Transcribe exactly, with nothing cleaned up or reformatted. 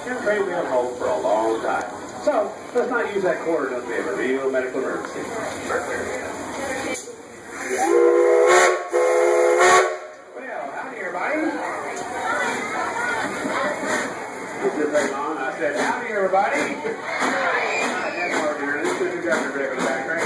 and may be on hold for a long time. So, let's not use that quarter unless we have a real medical emergency. Well, howdy everybody. This is very long. I said, howdy everybody. That's hard to hear. This is your governor directly back, right?